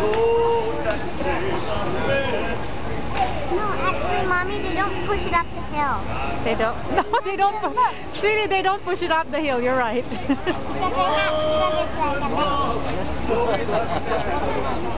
No, actually, Mommy, they don't push it up the hill. They don't? No, they don't. Sweetie, they don't push it up the hill. You're right. Because it's like a